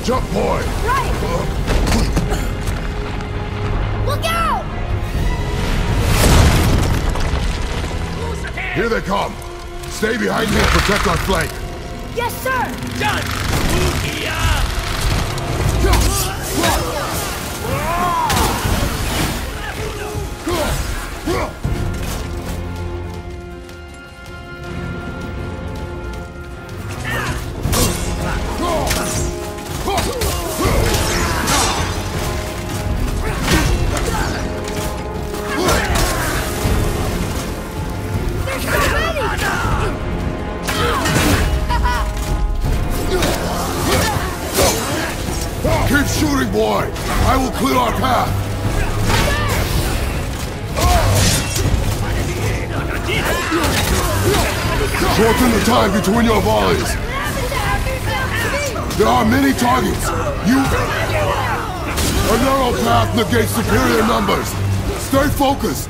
Jump point! Right! Look out! Here they come! Stay behind me and protect our flank! Yes, sir! Done! Keep shooting, boy! I will clear our path! Shorten the time between your volleys! There are many targets! A narrow path negates superior numbers! Stay focused!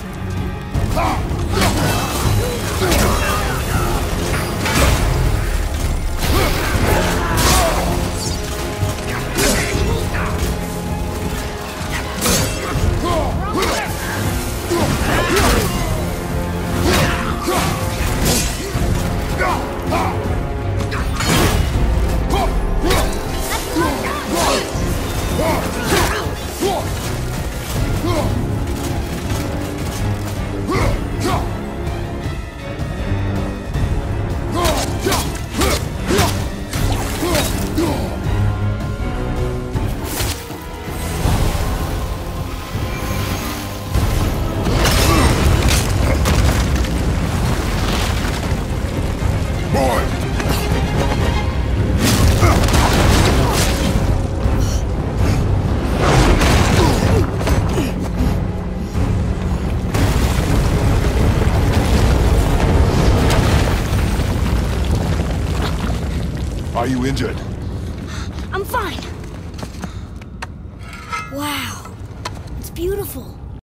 Are you injured? I'm fine. Wow. It's beautiful.